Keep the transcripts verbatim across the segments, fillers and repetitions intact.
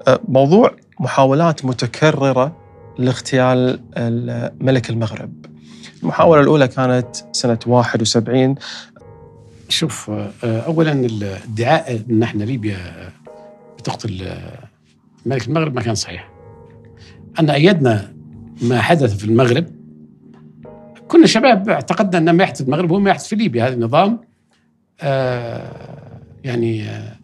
موضوع محاولات متكررة لاغتيال ملك المغرب. المحاولة الأولى كانت سنة واحد وسبعين. شوف، أولاً الادعاء أن احنا ليبيا بتقتل ملك المغرب ما كان صحيح. أن أيدنا ما حدث في المغرب. كنا شباب اعتقدنا أن ما يحدث في المغرب هو ما يحدث في ليبيا. هذا النظام آه يعني آه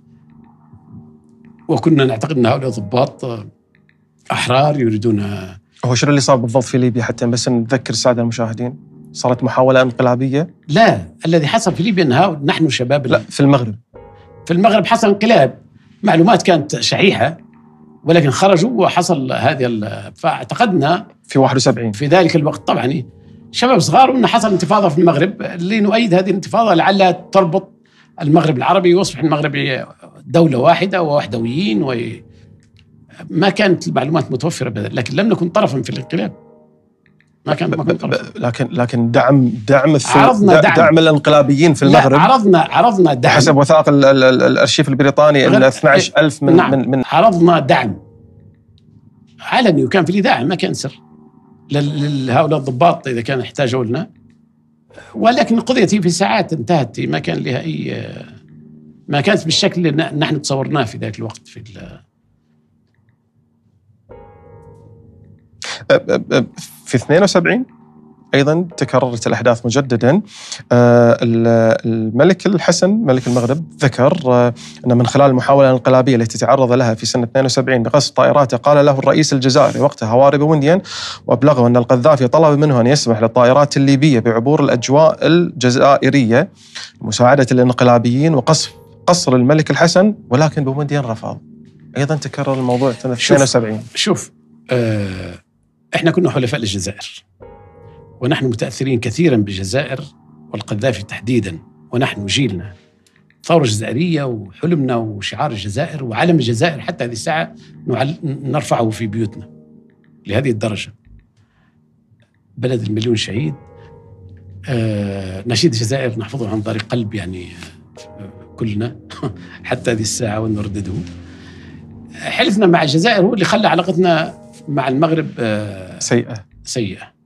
وكنا نعتقد أن هؤلاء ضباط أحرار يريدون. هو شنو اللي صار بالضبط في ليبيا حتى بس نذكر السادة المشاهدين؟ صارت محاولة انقلابية؟ لا، الذي حصل في ليبيا أنها نحن شباب. لا، في المغرب. في المغرب حصل انقلاب، معلومات كانت شحيحة، ولكن خرجوا وحصل هذه. فاعتقدنا في واحد وسبعين في ذلك الوقت طبعا شباب صغار وأن حصل انتفاضة في المغرب لنؤيد هذه الانتفاضة لعلها تربط المغرب العربي ويصبح المغرب دولة واحدة ووحدويين. وما كانت المعلومات متوفرة بذلك، لكن لم نكن طرفا في الانقلاب. ما كان ما كان طرفا. لكن لكن دعم دعم عرضنا دعم, دعم الانقلابيين في المغرب. عرضنا عرضنا دعم حسب وثائق الارشيف البريطاني ان اثني عشر ألف من, نعم من من عرضنا دعم علني وكان في الاذاعه، ما كان سر لهؤلاء الضباط اذا كان احتاجوا لنا. ولكن القضيه في ساعات انتهت، ما كان لها اي، ما كانت بالشكل اللي نحن تصورناه في ذاك الوقت. في في اثنين وسبعين أيضا تكررت الأحداث مجددا. الملك الحسن ملك المغرب ذكر أن من خلال المحاولة الانقلابية التي تعرض لها في سنة اثنين وسبعين بقصف طائراته، قال له الرئيس الجزائري وقتها هواري بومدين وأبلغه أن القذافي طلب منه أن يسمح للطائرات الليبية بعبور الأجواء الجزائرية مساعدة الانقلابيين وقصف قصر الملك الحسن، ولكن بومدين رفض. أيضا تكرر الموضوع سنة اثنين وسبعين. شوف, شوف آه إحنا كنا حلفاء للجزائر، ونحن متأثرين كثيرا بالجزائر والقذافي تحديدا، ونحن جيلنا ثورة جزائرية وحلمنا وشعار الجزائر وعلم الجزائر حتى هذه الساعة نرفعه في بيوتنا لهذه الدرجة. بلد المليون شهيد. آه نشيد الجزائر نحفظه عن ظهر قلب يعني كلنا حتى هذه الساعة ونردده. حلفنا مع الجزائر هو اللي خلى علاقتنا مع المغرب آه سيئة سيئة